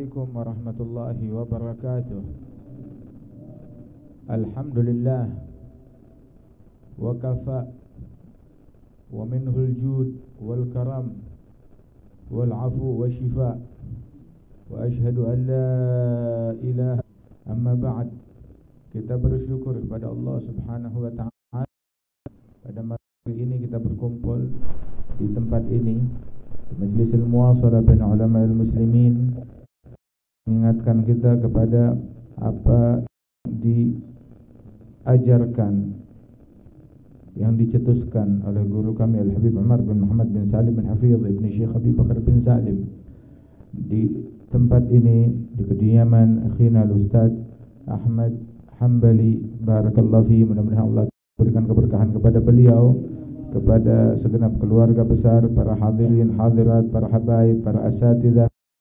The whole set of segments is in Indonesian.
Assalamualaikum warahmatullahi wabarakatuh. Alhamdulillah wa kafa wa minhul jud wal karam wal afu wa shifa wa ashhadu an la ilaha amma ba'd. Kita bersyukur kepada Allah Subhanahu wa ta'ala. Pada malam ini kita berkumpul di tempat ini, di Majlisul Muwasalah bain Ulama'il Muslimin, mengingatkan kita kepada apa diajarkan, yang dicetuskan oleh guru kami Al-Habib Umar bin Muhammad bin Salim bin Hafidh ibni Syekh Habib Bakar bin Salim. Di tempat ini, di kediaman akhina Al-Ustaz Ahmad Hambali, barakallahu fi, mudah-mudahan Allah berikan keberkahan kepada beliau, kepada segenap keluarga besar, para hadirin hadirat, para habaib, para asatidzah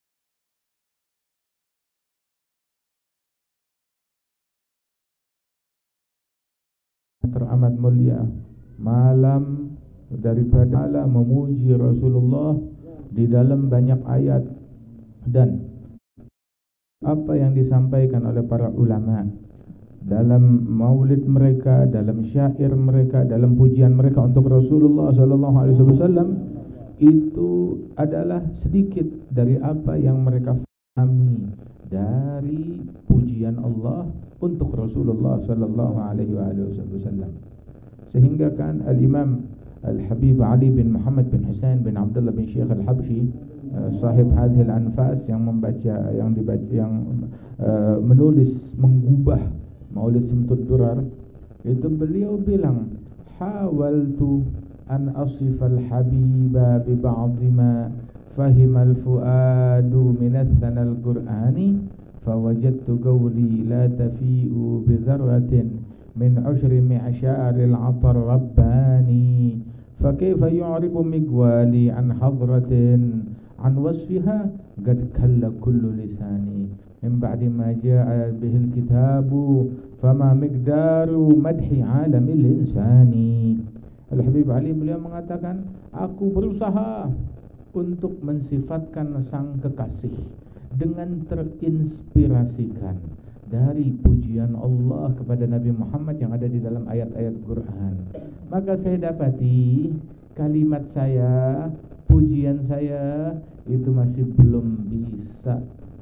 teramat mulia. Malam daripada malam memuji Rasulullah di dalam banyak ayat, dan apa yang disampaikan oleh para ulama dalam maulid mereka, dalam syair mereka, dalam pujian mereka untuk Rasulullah sallallahu alaihi wasallam, itu adalah sedikit dari apa yang mereka pahami dari pujian Allah untuk Rasulullah sallallahu alaihi wasallam. Sehingga kan Al-Imam Al-Habib Ali bin Muhammad bin Husain bin Abdullah bin Syekh Al-Habsyi, sahib hadhil anfas, yang membaca, yang menulis, menggubah Maulid Simtud Durar, itu beliau bilang, hawaltu an asifal habiba bi ba'dhi ma fahimal fuadu min athanal qur'ani fawajadtu qawli la tafi'u bi dharratin min ushri mi'syaril atar rabbani fakaifa yu'ribu migwali an hadratin an wasfiha qad kalla kullu lisani min ba'di ma ja'a bihil kitabu fama miqdaru madhi alamil insani. Al-Habib Ali, beliau mengatakan, aku berusaha untuk mensifatkan sang kekasih dengan terinspirasikan dari pujian Allah kepada Nabi Muhammad yang ada di dalam ayat-ayat Quran. Maka saya dapati kalimat saya, pujian saya itu masih belum bisa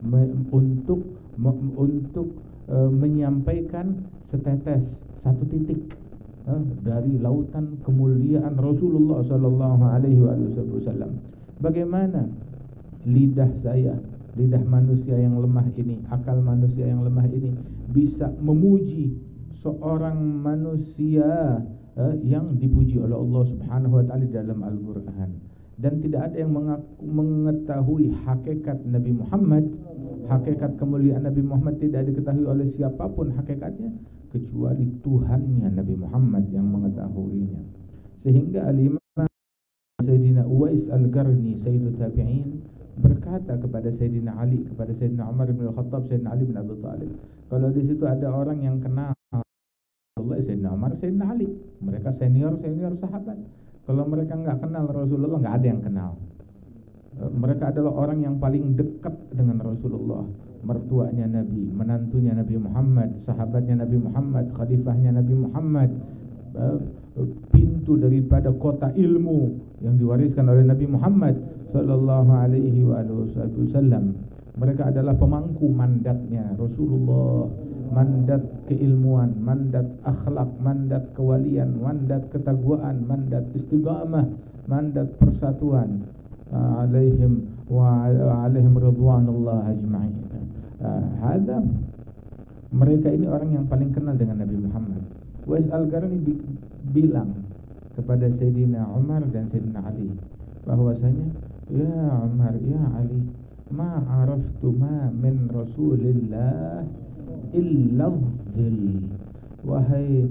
untuk menyampaikan setetes, satu titik dari lautan kemuliaan Rasulullah sallallahu alaihi wasallam. Bagaimana lidah saya, lidah manusia yang lemah ini, akal manusia yang lemah ini bisa memuji seorang manusia yang dipuji oleh Allah Subhanahu wa taala dalam Al-Qur'an, dan tidak ada yang mengetahui hakikat Nabi Muhammad. Hakikat kemuliaan Nabi Muhammad tidak diketahui oleh siapapun hakikatnya kecuali Tuhannya Nabi Muhammad yang mengetahuinya. Sehingga Al-Imam Sayyidina Uwais Al-Qarni, Sayyidul Tabi'in, berkata kepada Sayyidina Ali, kepada Sayyidina Umar bin Al-Khattab, Sayyidina Ali bin Abi Thalib, kalau di situ ada orang yang kenal Rasulullah, Sayyidina Umar, Sayyidina Ali, mereka senior sahabat. Kalau mereka enggak kenal Rasulullah, enggak ada yang kenal. Mereka adalah orang yang paling dekat dengan Rasulullah, mertuanya Nabi, menantunya Nabi Muhammad, sahabatnya Nabi Muhammad, khalifahnya Nabi Muhammad, pintu daripada kota ilmu yang diwariskan oleh Nabi Muhammad sallallahu alaihi wasallam. Mereka adalah pemangku mandatnya Rasulullah, mandat keilmuan, mandat akhlak, mandat kewalian, mandat ketakwaan, mandat istiqamah, mandat persatuan. Alaihim wa alaihim ridwanullah ajma'in. Hadza, mereka ini orang yang paling kenal dengan Nabi Muhammad. Uwais Al-Qarni bilang kepada Sayyidina Umar dan Sayyidina Ali bahwasanya, ya Umar, ya Ali, ma araftu ma min Rasulillah illa dhil. Wahai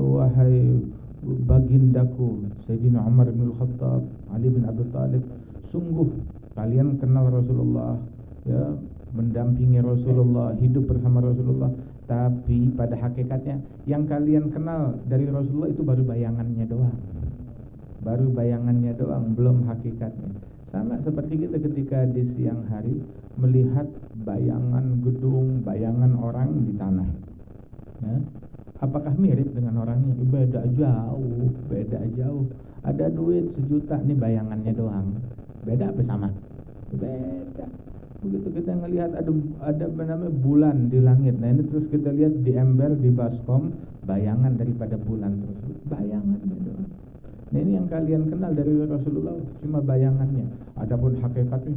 bagindaku Sayyidina Umar bin Al-Khattab, Ali bin Abi Thalib, sungguh kalian kenal Rasulullah, ya, mendampingi Rasulullah, hidup bersama Rasulullah, tapi pada hakikatnya yang kalian kenal dari Rasulullah itu baru bayangannya doang. Belum hakikatnya. Sama seperti kita ketika di siang hari melihat bayangan gedung, bayangan orang di tanah. Ya. Apakah mirip dengan orangnya? Beda jauh, beda jauh. Ada duit 1 juta nih bayangannya doang. Beda apa sama? Beda. Begitu kita ngelihat ada apa namanya bulan di langit. Nah ini terus kita lihat di ember, di baskom, bayangan daripada bulan tersebut. Bayangannya doang. Nah ini yang kalian kenal dari Rasulullah, cuma bayangannya. Adapun hakikatnya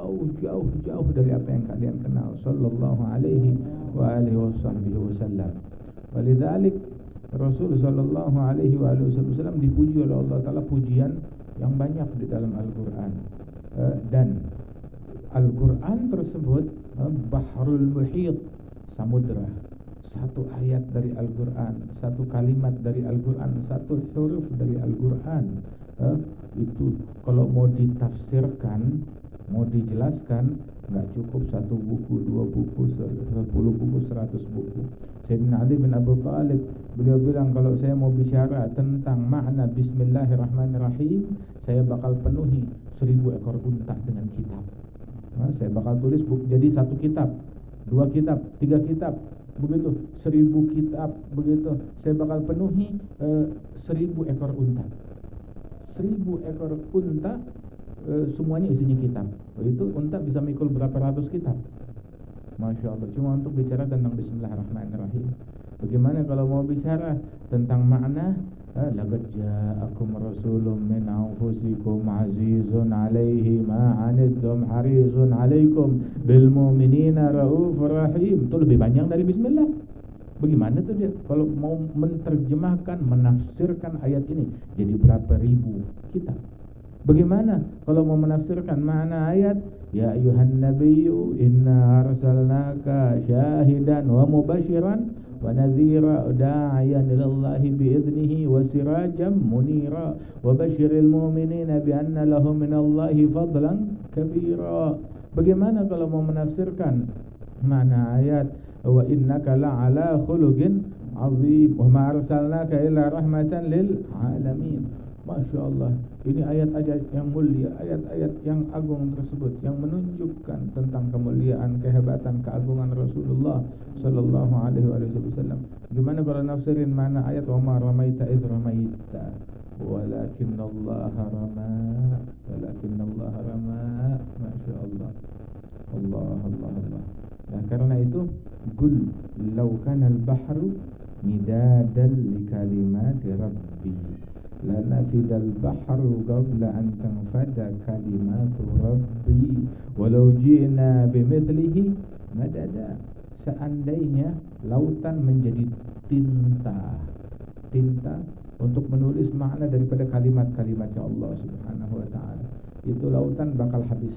jauh dari apa yang kalian kenal. Sallallahu alaihi wa alihi wasallam. Walidzalik Rasul sallallahu alaihi wa alihi wasallam dipuji oleh Allah Taala pujian yang banyak di dalam Al-Qur'an. Dan Al-Qur'an tersebut bahrul muhit, samudra. Satu ayat dari Al-Qur'an, satu kalimat dari Al-Qur'an, satu huruf dari Al-Qur'an, itu kalau mau ditafsirkan, mau dijelaskan, nggak cukup 1 buku, 2 buku, 10 buku, 100 buku. Sayyidina Ali bin Abi Thalib, beliau bilang kalau saya mau bicara tentang makna Bismillahirrahmanirrahim, saya bakal penuhi 1000 ekor unta dengan kitab. Saya bakal tulis jadi 1 kitab, 2 kitab, 3 kitab, begitu 1000 kitab, begitu saya bakal penuhi 1000 ekor unta. 1000 ekor unta, semuanya isinya kitab. Begitu unta bisa mikul berapa ratus kitab. Masya Allah. Cuma untuk bicara tentang Bismillahirrahmanirrahim. Bagaimana kalau mau bicara tentang makna laqad ja'akum rasulun min anfusikum azizun 'alaihi ma 'anittum harisun 'alaikum bil mu'minina raufur rahim. Itu lebih panjang dari bismillah. Bagaimana tuh dia kalau mau menerjemahkan, menafsirkan ayat ini jadi berapa ribu kitab. Bagaimana kalau mau menafsirkan makna ayat ya ayuhan nabiyyu inna arsalnaka syahidan wa mubasyiran wa nadhira da'iyan ilallahi bi'idnihi wa sirajan munira wa basyiril mu'minina bi anna lahum minallahi fadlan kabira. Bagaimana kalau mau menafsirkan makna ayat wa innaka la'ala khuluqin 'azim wa ma arsalnaka illa rahmatan lil alamin. Masya Allah, ini ayat-ayat yang mulia, ayat-ayat yang agung tersebut yang menunjukkan tentang kemuliaan, kehebatan, keagungan Rasulullah sallallahu alaihi wasallam. Gimana kalau nafsirin mana ayat wa ma ramaita idh ramaita walakinallaha rama, walakinallaha rama. Masya Allah. Allah. Nah karena itu qul law kana al-bahru midadan li kalimati rabbi lanafidal bahru qabla an tanfada kalimatu rabbi walau ji'na bimithlihi madada. Seandainya lautan menjadi tinta untuk menulis makna daripada kalimat-kalimatnya Allah Subhanahu wa taala, itu lautan bakal habis.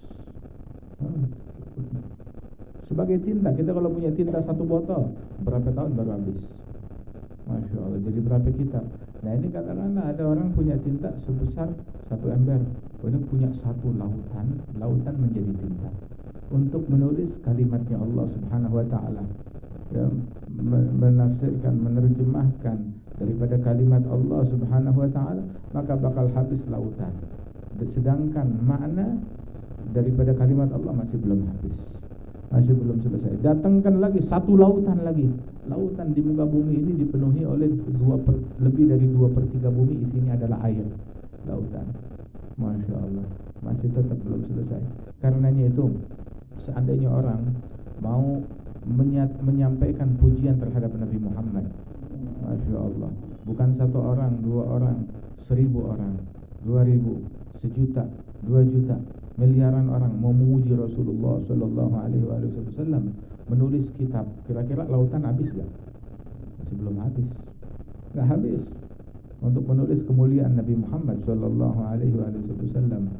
Sebagai tinta, kita kalau punya tinta 1 botol berapa tahun baru habis? Masya Allah, jadi berapa kitab? Nah ini katakanlah ada orang punya tinta sebesar 1 ember, kemudian punya 1 lautan menjadi tinta untuk menulis kalimatnya Allah Subhanahu wa taala, ya, menafsirkan, menerjemahkan daripada kalimat Allah Subhanahu wa taala, maka bakal habis lautan. Sedangkan makna daripada kalimat Allah masih belum habis, masih belum selesai. Datangkan lagi 1 lautan lagi. Lautan di muka bumi ini dipenuhi oleh lebih dari 2/3 bumi isinya adalah air. Lautan. Masya Allah, masih tetap belum selesai. Karenanya itu, seandainya orang mau menyampaikan pujian terhadap Nabi Muhammad, Masya Allah, bukan 1 orang, 2 orang, 1000 orang, 2000, 1 juta, 2 juta, miliaran orang mau memuji Rasulullah sallallahu alaihi wasallam, menulis kitab, kira-kira lautan habis gak? Masih belum habis. Gak habis untuk menulis kemuliaan Nabi Muhammad sallallahu alaihi wasallam.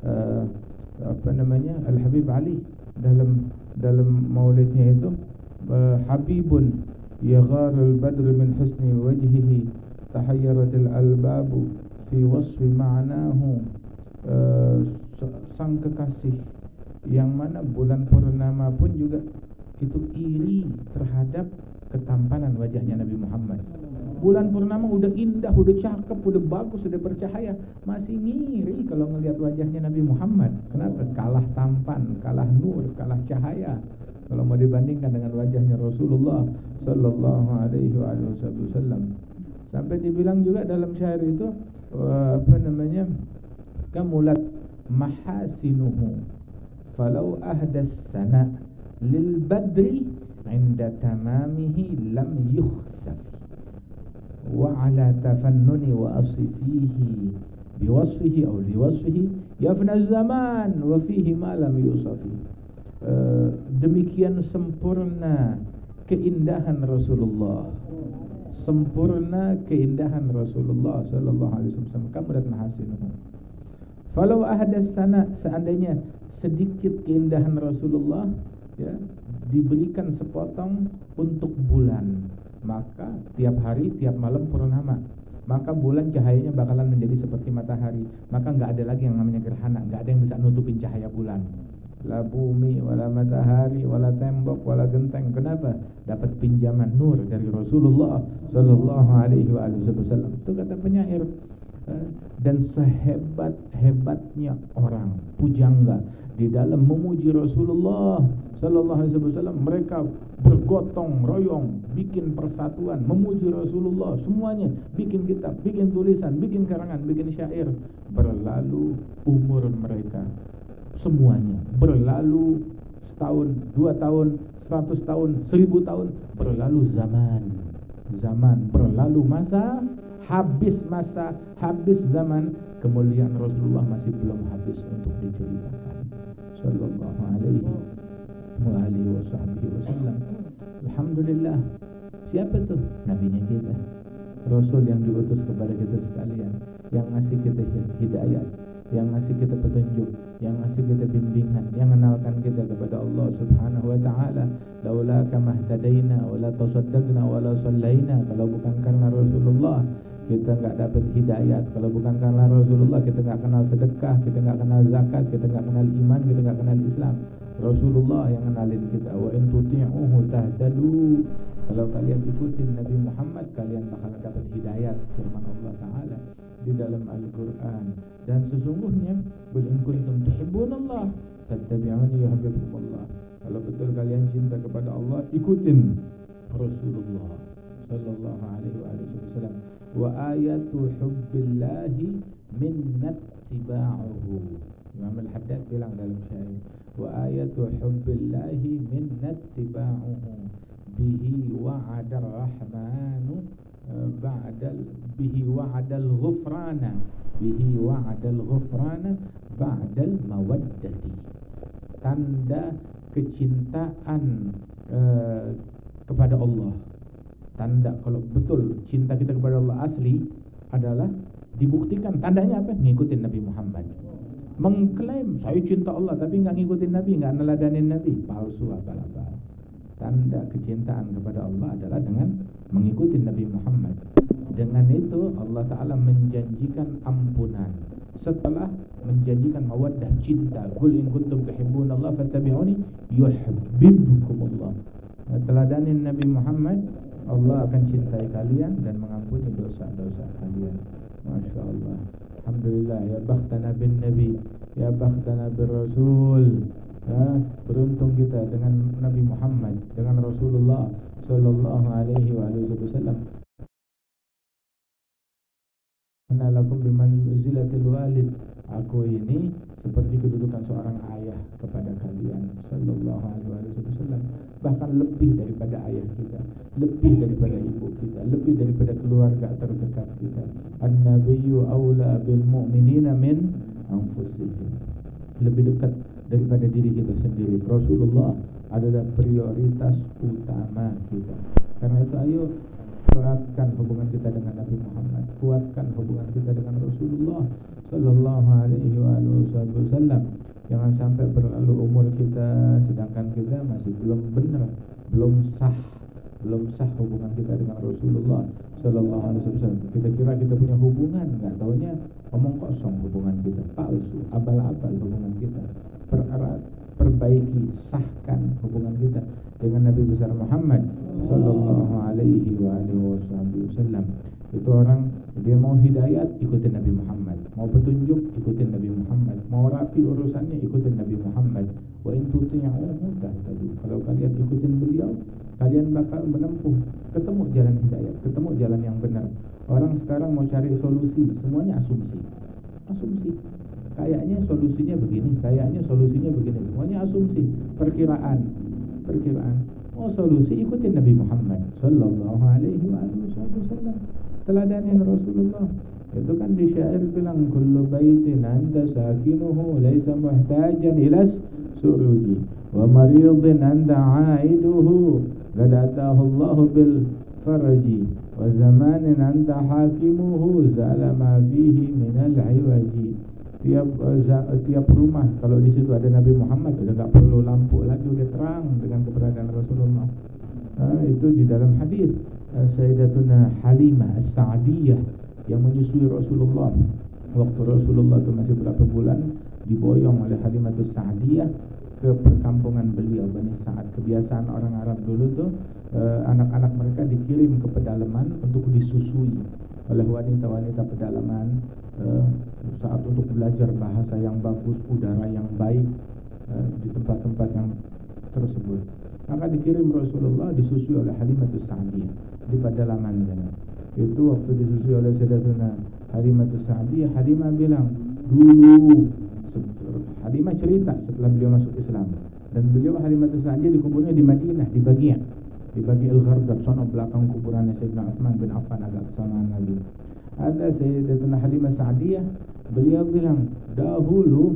Al-Habib Ali dalam maulidnya itu, Habibun yagharul badr min husni wajhihi tahayyaratil albabu fi wasfi ma'nahu. Sang kekasih yang mana bulan purnama pun juga itu iri terhadap ketampanan wajahnya Nabi Muhammad. Bulan purnama udah indah, udah cakep, udah bagus, udah bercahaya, masih ngiri kalau ngelihat wajahnya Nabi Muhammad. Kenapa? Kalah tampan, kalah nur, kalah cahaya kalau mau dibandingkan dengan wajahnya Rasulullah sallallahu alaihi wasallam. Sampai dibilang juga dalam syair itu kamulat mahasinuhu falau ahdas sana lil badri inda tamamihi lam yukhsaf wa ala tafannuni wa asfihi biwasfihi aw liwasfihi yafna zaman wa fihi ma lam yusafi. Demikian sempurna keindahan Rasulullah, sempurna keindahan Rasulullah sallallahu alaihi wasallam. Kamulat mahasinuhu falau ahdas sana, seandainya sedikit keindahan Rasulullah ya diberikan sepotong untuk bulan, maka tiap hari tiap malam purnama, maka bulan cahayanya bakalan menjadi seperti matahari, maka enggak ada lagi yang namanya gerhana, enggak ada yang bisa nutupin cahaya bulan. La bumi wala matahari wala tembok wala genteng. Kenapa? Dapat pinjaman nur dari Rasulullah sallallahu alaihi wasallam. Itu kata penyair. Dan sehebat-hebatnya orang pujangga di dalam memuji Rasulullah sallallahu alaihi wasallam, mereka bergotong royong bikin persatuan memuji Rasulullah, semuanya bikin kitab, bikin tulisan, bikin karangan, bikin syair. Berlalu umur mereka semuanya, berlalu setahun, 2 tahun, 100 tahun, 1000 tahun, berlalu zaman, berlalu masa, habis zaman, kemuliaan Rasulullah masih belum habis untuk diceritakan sallallahu alaihi wa alihi wasallam. Alhamdulillah. Siapa tuh? Nabinya kita, Rasul yang diutus kepada kita sekalian, yang ngasih kita hidayat, yang ngasih kita petunjuk, yang ngasih kita bimbingan, yang mengenalkan kita kepada Allah Subhanahu wa taala. Laula kama ihtadaina wala tasaddaqna wala sallaina. Kalau bukan karena Rasulullah kita enggak dapat hidayat. Kalau bukan karena Rasulullah kita enggak kenal sedekah, kita enggak kenal zakat, kita enggak kenal iman, kita enggak kenal Islam. Rasulullah yang kenalin kita. Wa in tuti'uhu tahtadu. Kalau kalian ikutin Nabi Muhammad, kalian bakalan dapat hidayat, firman Allah taala di dalam Al-Quran. Dan sesungguhnya qul in kuntum tuhibbunallah fattabi'uni yuhibbukumullah. Kalau betul kalian cinta kepada Allah, ikutin Rasulullah sallallahu alaihi wasallam. Wa ayatu hubbillahi minnat tiba'uhu. Imam Al-Haddad bilang dalam syair, wa ayatu hubbillahi minnat tiba'uhu bihi wa'ada ar-rahmanu bihi wa'adal ghufrana ba'dal mawaddati. Tanda kecintaan kepada Allah, tanda kalau betul cinta kita kepada Allah asli adalah dibuktikan. Tandanya apa? Ngikutin Nabi Muhammad. Mengklaim saya cinta Allah tapi enggak ngikutin Nabi, enggak neladanin Nabi, palsu abal-abal. Tanda kecintaan kepada Allah adalah dengan mengikuti Nabi Muhammad. Dengan itu Allah Ta'ala menjanjikan ampunan setelah menjanjikan mawaddah, cinta. Qul in kuntum tuhibbunallah fattabi'uni yuhibbukumullah. Teladanin Nabi Muhammad, Allah akan cintai kalian dan mengampuni dosa-dosa kalian. Masya Allah. Alhamdulillah. Ya bakhtana bin Nabi, ya bakhtana bin Rasul. Beruntung kita dengan Nabi Muhammad, dengan Rasulullah sallallahu alaihi wasallam. Ana lakum bimanzilatil walid. Aku ini seperti kedudukan seorang ayah kepada kalian sallallahu alaihi wasallam. Bahkan lebih daripada ayah kita, lebih daripada ibu kita, lebih daripada keluarga terdekat kita. An-nabiyyu aula bil mu'minina min anfusihim. Lebih dekat daripada diri kita sendiri. Rasulullah adalah prioritas utama kita. Karena itu ayo kuatkan hubungan kita dengan Nabi Muhammad, kuatkan hubungan kita dengan Rasulullah sallallahu alaihi wasallam. Jangan sampai berlalu umur kita sedangkan kita masih belum benar, belum sah hubungan kita dengan Rasulullah sallallahu alaihi wasallam. Kita kira kita punya hubungan, enggak taunya omong kosong hubungan kita, palsu, abal-abal hubungan kita. Pererat perbaiki, sahkan hubungan kita dengan Nabi besar Muhammad sallallahu alaihi wasallam. Itu orang dia mau hidayat, ikutin Nabi Muhammad, mau petunjuk, ikutin Nabi Muhammad, mau rapi urusannya, ikutin Nabi Muhammad. Wa in tuti'uhu tahtadu. Kalau kalian ikutin beliau, kalian bakal menempuh, ketemu jalan hidayat, ketemu jalan yang benar. Orang sekarang mau cari solusi, semuanya asumsi. Kayaknya solusinya begini, kayaknya solusinya begini, semuanya asumsi, perkiraan. Oh, solusi ikutin Nabi Muhammad sallallahu alaihi wasallam. Teladanin Rasulullah. Itu kan di syair bilang kullu baitin anta sakinuhu laisa muhtajan ila suruji wa maridin anta aiduhu qad atahu Allah bil faraji wa zamanin anta hakimuhu zalama fihi minal iwaji. Tiap rumah kalau di situ ada Nabi Muhammad udah enggak perlu lampu lagi, udah terang dengan keberadaan Rasulullah. Itu di dalam hadis Sayyidatuna Halimah As-Sa'diyah yang menyusui Rasulullah. Waktu Rasulullah itu masih berapa bulan, diboyong oleh Halimah As-Sa'diyah ke perkampungan beliau Bani Sa'ad. Kebiasaan orang Arab dulu tuh anak-anak mereka dikirim ke pedalaman untuk disusui oleh wanita-wanita pedalaman saat untuk belajar bahasa yang bagus, udara yang baik di tempat-tempat yang tersebut. Maka dikirim Rasulullah disusui oleh Halimah As-Sa'diyah di pedalaman sana. Itu waktu disusui oleh Sayyidatuna Halimah As-Sa'diyah, Halimah bilang dulu, Halimah cerita setelah beliau masuk Islam, dan beliau Halimah As-Sa'diyah dikuburnya di Madinah, di Baqi' al-Gharqad, sono belakang kuburannya Sayyidina Utsman bin Affan, agak kesamaan lagi. Ada Sayyidatuna Halimah As-Sa'diyah, beliau bilang dahulu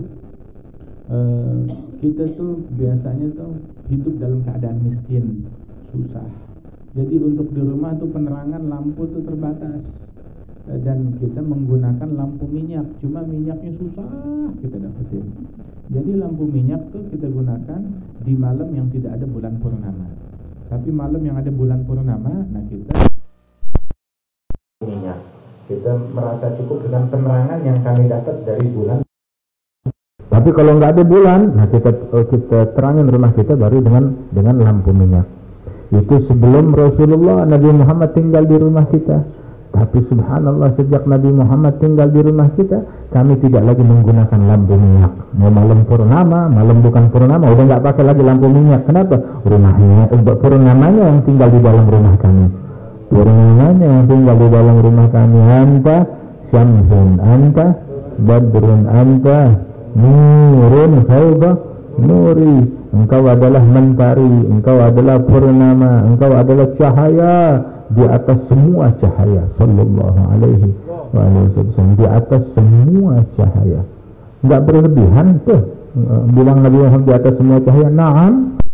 kita tuh biasanya tuh hidup dalam keadaan miskin, susah. Jadi untuk di rumah tuh penerangan lampu tuh terbatas, dan kita menggunakan lampu minyak, cuma minyaknya susah kita dapetin. Jadi lampu minyak tuh kita gunakan di malam yang tidak ada bulan purnama. Tapi malam yang ada bulan purnama, nah kita minyak. Kita merasa cukup dengan penerangan yang kami dapat dari bulan. Tapi kalau nggak ada bulan, nah kita terangin rumah kita baru dengan lampu minyak. Itu sebelum Rasulullah, Nabi Muhammad tinggal di rumah kita. Tapi subhanallah, sejak Nabi Muhammad tinggal di rumah kita, kami tidak lagi menggunakan lampu minyak. Mau malam purnama, malam bukan purnama, udah nggak pakai lagi lampu minyak. Kenapa? Rumahnya, purnamanya yang tinggal di dalam rumah kami. Purnamanya yang tinggal di dalam rumah kami. Anta syamsun, anta badrun, anta nurun khawba nuri. Engkau adalah mentari, engkau adalah purnama, engkau adalah cahaya di atas semua cahaya. Sallallahu alaihi wasallam, di atas semua cahaya. Enggak berlebihan tuh bilang Nabi Muhammad di atas semua cahaya. Naam.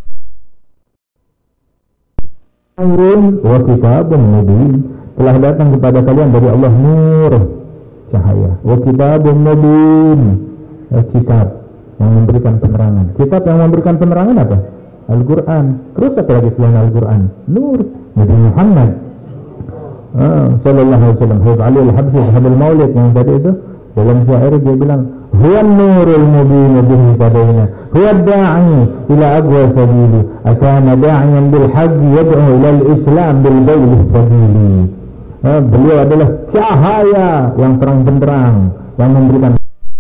Nurun wa kitabun mubin, telah datang kepada kalian dari Allah nur, cahaya. Wa kitabun mubin, kitab yang memberikan penerangan. Kitab yang memberikan penerangan apa? Al-Quran. Terus apa lagi selain Al-Quran? Nur, Nabi Muhammad sallallahu alaihi wasallam. Habib Ali al-Habsyi sahabat Maulid yang tadi itu, dalam syair dia bilang huwa nurul mubin bihi tadayna huwa da'i ila aqwa sabili akana da'iyan bil haqqi yad'u ila al-islam bil qawli fadili. Beliau adalah cahaya yang terang benderang yang memberikan.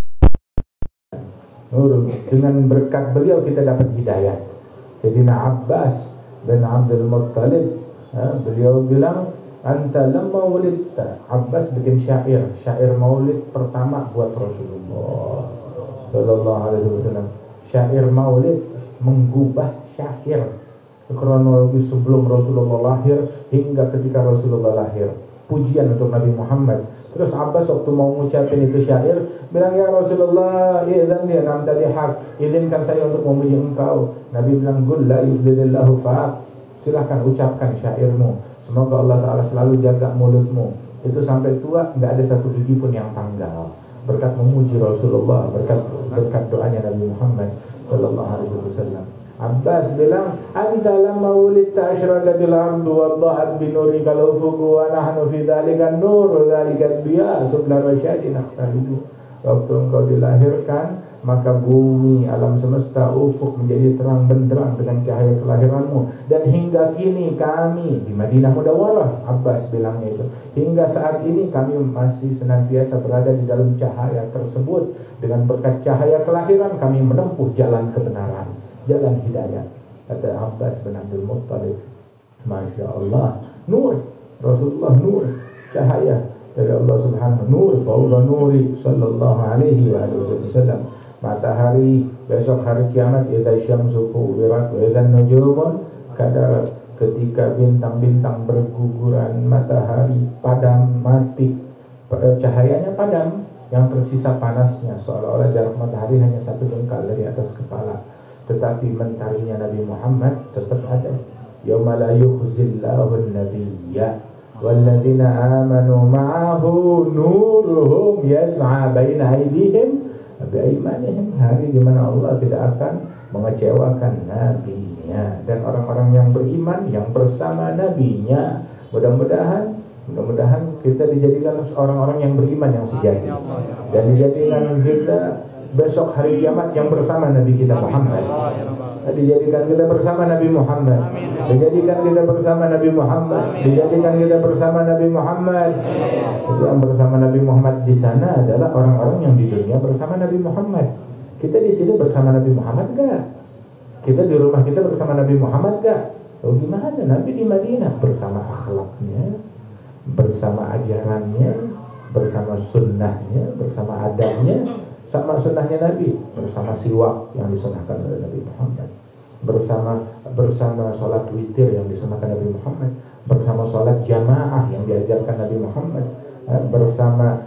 Dengan berkat beliau kita dapat hidayat. Sayyidina Abbas bin Abdul Muttalib, beliau bilang anta lamma wulidta. Abbas bikin syair maulid pertama buat Rasulullah sallallahu alaihi wasallam. Syair maulid menggubah syair kronologi sebelum Rasulullah lahir hingga ketika Rasulullah lahir. Pujian untuk Nabi Muhammad. Terus Abbas waktu mau ngucapin itu syair bilang, ya Rasulullah, idzan li an amtadi haq, izinkan saya untuk memuji engkau. Nabi bilang, qul la yufdilillahu fa'ak, silahkan ucapkan syairmu, semoga Allah Ta'ala selalu jaga mulutmu, itu sampai tua nggak ada satu gigi pun yang tanggal, berkat memuji Rasulullah, berkat doanya Nabi Muhammad sallallahu alaihi wasallam. Abbas bilang, anta lamma wulidta asyraqatil ardu wa dha'at bi nurika al-ufuqu wa nahnu fi dzalika an-nur dzalika ad-diya subla rasyadin akhtalibu. Waktu engkau dilahirkan, maka bumi, alam semesta, ufuk menjadi terang benderang dengan cahaya kelahiranmu. Dan hingga kini kami di Madinah Munawwarah, Abbas bilangnya itu, hingga saat ini kami masih senantiasa berada di dalam cahaya tersebut. Dengan berkat cahaya kelahiran kami menempuh jalan kebenaran, jalan hidayah. Kata Abbas bin Abdul Muttalib, Masya Allah, nur Rasulullah, nur cahaya dari Allah Subhanahu, nur fawqa nuri sallallahu alaihi wasallam. Matahari besok hari kiamat, idza syamsu kuwirat wa idza nujumun kadar, ketika bintang-bintang berguguran, matahari padam mati, cahayanya padam, yang tersisa panasnya, seolah-olah jarak matahari hanya 1 jengkal dari atas kepala. Tetapi mentarinya Nabi Muhammad tetap ada. Yauma la yukhzillahu an-nabiyya walladzina amanu ma'ahu nuruhum yas'a baina aydihim biaimanihim, hari di mana Allah tidak akan mengecewakan nabinya dan orang-orang yang beriman yang bersama nabinya. Mudah-mudahan kita dijadikan orang-orang yang beriman yang sejati, dan dijadikan kita besok hari kiamat yang bersama Nabi kita Muhammad. Dijadikan kita bersama Nabi Muhammad. Dijadikan kita bersama Nabi Muhammad. Dijadikan kita bersama Nabi Muhammad. Itu yang bersama Nabi Muhammad di sana adalah orang-orang yang di dunia bersama Nabi Muhammad. Kita di sini bersama Nabi Muhammad gak? Kita di rumah kita bersama Nabi Muhammad gak? Oh gimana? Nabi di Madinah bersama akhlaknya, bersama ajarannya, bersama sunnahnya, bersama adabnya, sama sunnahnya Nabi, bersama siwak yang disunahkan oleh Nabi Muhammad, bersama sholat witir yang disunahkan Nabi Muhammad, bersama sholat jamaah yang diajarkan Nabi Muhammad, bersama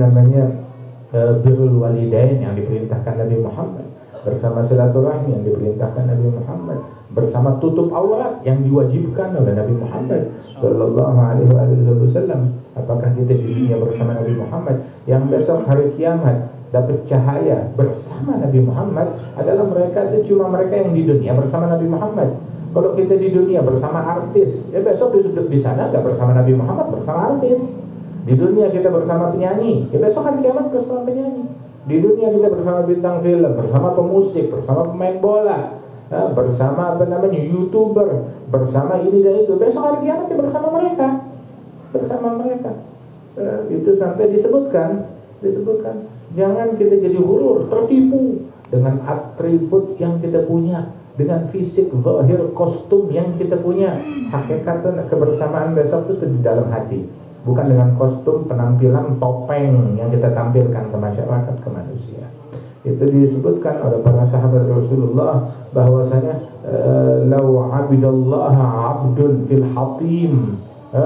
birrul walidain yang diperintahkan Nabi Muhammad, bersama silaturahmi yang diperintahkan Nabi Muhammad, bersama tutup aurat yang diwajibkan oleh Nabi Muhammad sallallahu alaihi wasallam. Apakah kita di dunia bersama Nabi Muhammad? Yang besok hari kiamat dapat cahaya bersama Nabi Muhammad adalah mereka itu cuma mereka yang di dunia bersama Nabi Muhammad. Kalau kita di dunia bersama artis, ya besok di sana gak bersama Nabi Muhammad, bersama artis. Di dunia kita bersama penyanyi, ya besok hari kiamat bersama penyanyi. Di dunia kita bersama bintang film, bersama pemusik, bersama pemain bola, bersama YouTuber, bersama ini dan itu. Besok hari kiamat bersama mereka, itu sampai disebutkan. Jangan kita jadi hurur, tertipu dengan atribut yang kita punya, dengan fisik, zahir, kostum yang kita punya. Hakikat kebersamaan besok itu di dalam hati, bukan dengan kostum, penampilan, topeng yang kita tampilkan ke masyarakat, ke manusia. Itu disebutkan oleh para sahabat Rasulullah bahwasanya law abidallaha abdun fil hatim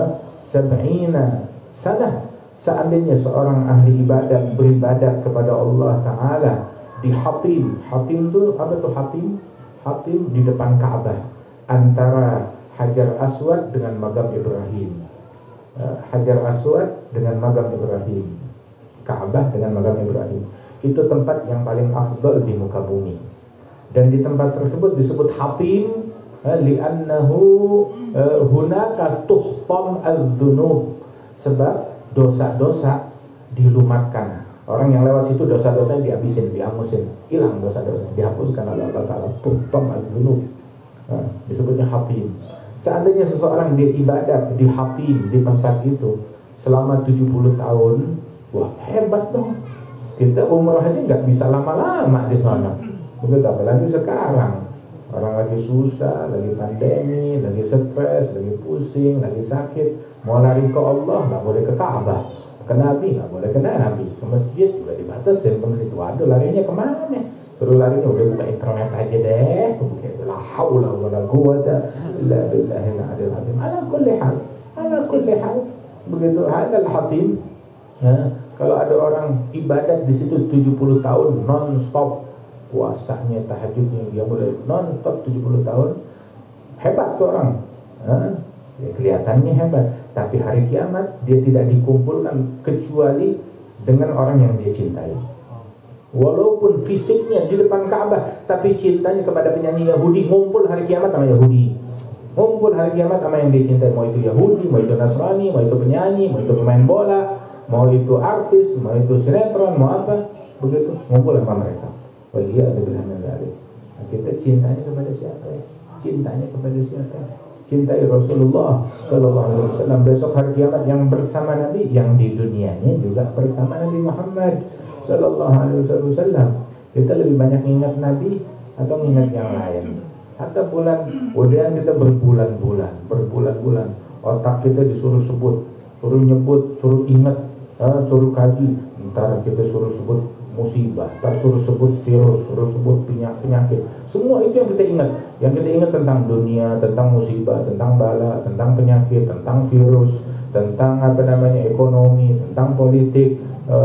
sab'ina sanah, seandainya seorang ahli ibadat beribadat kepada Allah Ta'ala di hatim. Hatim itu apa tuh hatim? Hatim di depan Ka'bah, antara Hajar Aswad dengan Maqam Ibrahim. Hajar Aswad dengan Maqam Ibrahim, Ka'bah dengan Maqam Ibrahim. Itu tempat yang paling afdal di muka bumi. Dan di tempat tersebut disebut hatim li'annahu hunaka tuhtam adz-dzunub, sebab dosa-dosa dilumatkan. Orang yang lewat situ dosa-dosanya dihabisin, diangusin, hilang dosa-dosanya, dihapuskan oleh Allah Ta'ala. Tuhtam adz-dzunub, disebutnya hatim. Seandainya seseorang dia ibadat di hatim, di tempat itu selama 70 tahun, wah hebat dong. Kita umrah aja nggak bisa lama-lama di sana. Begitu apalagi sekarang. Orang lagi susah, lagi pandemi, lagi stres, lagi pusing, lagi sakit, mau lari ke Allah nggak boleh ke Ka'bah, ke Nabi nggak boleh ke Nabi, ke masjid juga dibatasin, ke masjid. Waduh, larinya kemana? Suruh larinya udah buka internet aja deh. Begitu, la haula wala quwata illa billahil aliyil azim. Ala kulli hal, begitu. Hadal hatim. Kalau ada orang ibadat di situ 70 tahun non-stop, puasanya, tahajudnya dia mulai non-stop 70 tahun, hebat tuh orang. Ya, kelihatannya hebat, tapi hari kiamat dia tidak dikumpulkan kecuali dengan orang yang dia cintai. Walaupun fisiknya di depan Ka'bah, tapi cintanya kepada penyanyi Yahudi, ngumpul hari kiamat sama Yahudi. Ngumpul hari kiamat sama yang dia cintai, mau itu Yahudi, mau itu Nasrani, mau itu penyanyi, mau itu pemain bola, mau itu artis, mau itu sinetron, mau apa, begitu, ngumpul sama mereka. Waliyadzubillah min dzalik. Nah, kita cintanya kepada siapa? Cintanya kepada siapa? Cintai Rasulullah sallallahu alaihi wasallam. Besok hari kiamat yang bersama Nabi, yang di dunianya juga bersama Nabi Muhammad sallallahu alaihi wasallam. Kita lebih banyak ingat Nabi atau ingat yang lain? Hatta bulan, kemudian kita berbulan-bulan, otak kita disuruh sebut, suruh nyebut, suruh ingat, suruh kaji. Ntar kita suruh sebut musibah, ntar suruh sebut virus, suruh sebut penyakit. Semua itu yang kita ingat. Yang kita ingat tentang dunia, tentang musibah, tentang bala, tentang penyakit, tentang virus, tentang ekonomi, tentang politik,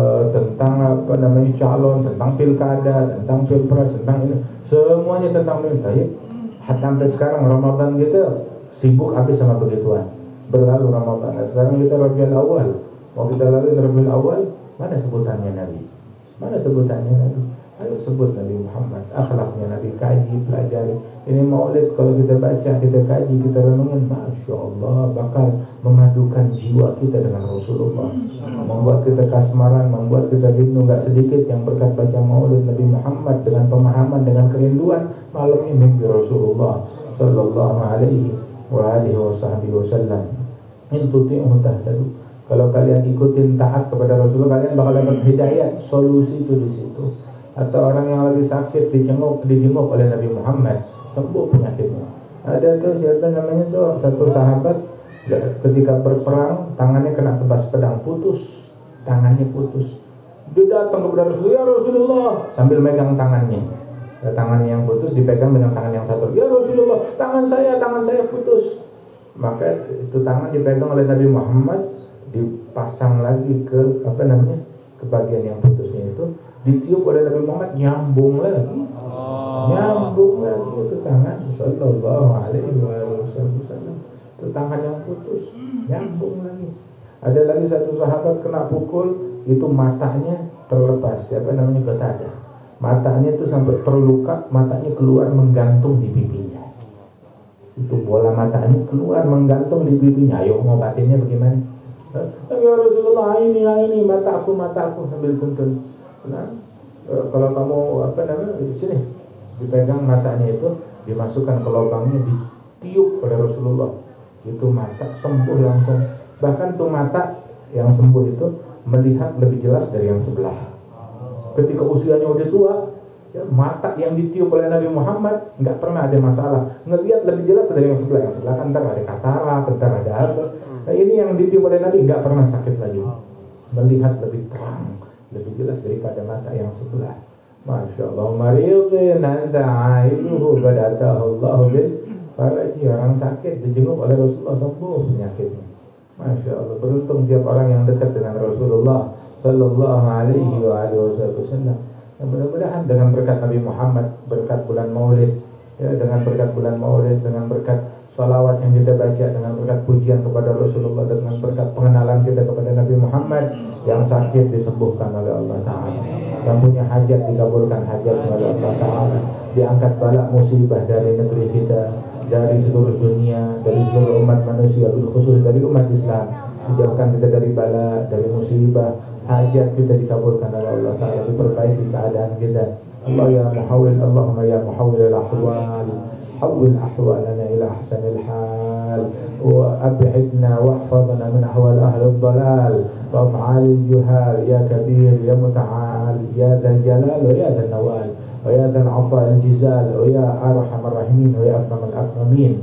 tentang calon, tentang pilkada, tentang pilpres, tentang ini. Semuanya tentang mereka ya. Hatta sampai sekarang Ramadan kita sibuk habis sama begituan. Berlalu Ramadan. Nah, sekarang kita Rabiul Awal. Mau kita lalui Rabiul Awal, mana sebutannya Nabi? Mana sebutannya Nabi? Ayo sebut Nabi Muhammad, akhlaknya Nabi, kaji, pelajari. Ini maulid kalau kita baca, kita kaji, kita renungin, Masya Allah, bakal memadukan jiwa kita dengan Rasulullah, membuat kita kasmaran, membuat kita rindu. Gak sedikit yang berkat baca maulid Nabi Muhammad dengan pemahaman, dengan kerinduan, malamnya mimpi Rasulullah sallallahu alaihi wa alihi wasallam. In tuti'uhu tahtadu. Kalau kalian ikutin taat kepada Rasulullah, kalian bakal dapat hidayah. Solusi itu di situ. Atau orang yang lagi sakit dijenguk oleh Nabi Muhammad, sembuh penyakitnya. Ada tuh siapa namanya tuh, satu sahabat ketika berperang tangannya kena tebas pedang, putus, tangannya putus. Dia datang kepada Rasulullah, ya Rasulullah, sambil megang tangannya. Tangannya yang putus dipegang dengan tangan yang satu. Ya Rasulullah, tangan saya putus. Maka itu tangan dipegang oleh Nabi Muhammad, dipasang lagi ke ke bagian yang putusnya itu, ditiup oleh Nabi Muhammad, nyambung lagi itu tangan sallallahu alaihi wasallam. Itu tangan yang putus, nyambung lagi. Ada lagi satu sahabat kena pukul, itu matanya terlepas, Qatada. Matanya itu sampai terluka, matanya keluar menggantung di pipinya. Itu bola matanya keluar menggantung di pipinya. Ayo ngobatinnya bagaimana? Ya Rasulullah, ini mataku sambil tuntun. Nah, kalau kamu di sini dipegang matanya itu, dimasukkan ke lubangnya, ditiup oleh Rasulullah, itu mata sembuh langsung. Bahkan tuh mata yang sembuh itu melihat lebih jelas dari yang sebelah. Ketika usianya udah tua, ya, mata yang ditiup oleh Nabi Muhammad nggak pernah ada masalah, ngelihat lebih jelas dari yang sebelah. Yang sebelah kan ntar ada katarak, ntar ada apa. Nah, ini yang ditiup oleh Nabi nggak pernah sakit lagi, melihat lebih terang, lebih jelas daripada mata yang sebelah. Masya Allah, maridin anta aiduhu badatahu Allah bil faraji. Orang sakit dijenguk oleh Rasulullah, sembuh penyakitnya. Masya Allah, beruntung tiap orang yang dekat dengan Rasulullah sallallahu alaihi wasallam. Dan mudah-mudahan dengan berkat Nabi Muhammad, berkat bulan Maulid, ya, dengan berkat bulan Maulid, dengan berkat salawat yang kita baca, dengan berkat pujian kepada Rasulullah, dengan berkat pengenalan kita kepada Nabi Muhammad, yang sakit disembuhkan oleh Allah Ta'ala, yang punya hajat dikabulkan hajatnya oleh Allah Ta'ala, diangkat bala musibah dari negeri kita, dari seluruh dunia, dari seluruh umat manusia, khusus dari umat Islam, dijauhkan kita dari bala, dari musibah, hajat kita dikabulkan oleh Allah Ta'ala, diperbaiki keadaan kita. Allah ya muhawil, Allahumma ya muhawil al-ahwal, hawil ahwalana ila ahsanil hal, wa ab'idna wahfadna min ahwal ahlul dalal wa af'alil juhal, ya kabir, ya muta'al, ya dhal jalal, wa ya dhal nawal, wa ya dhal ata'al jizal, wa ya arhamar rahimin, wa ya akramal akramin,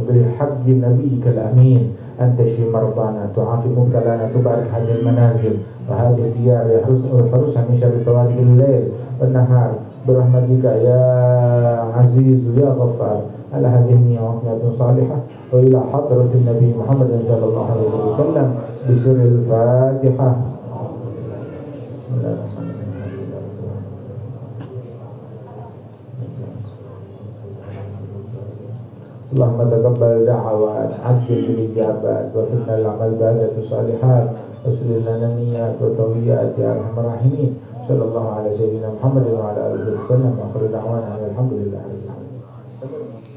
بحق نبيك الأمين أن تشفي مرضانا، تعافي مبتلانا، تبارك حج المنازل وهذه الديار، يحرسها من شر طوارئ الليل والنهار برحمتك يا عزيز يا غفار. على هذه النية وقناة صالحة وإلى حضرة النبي محمد صلى الله عليه وسلم بسر الفاتحة. Allahumma taqabbal da'awat, ajil bil ijabat, wa fitna al-amal ba'datu salihat, wa sulil lana niyat wa tawiyat ya arhamar rahimin. Sallallahu alaihi sayyidina Muhammad wa ala alihi wa sallam, wa akhiru da'wana alhamdulillahi rabbil alamin.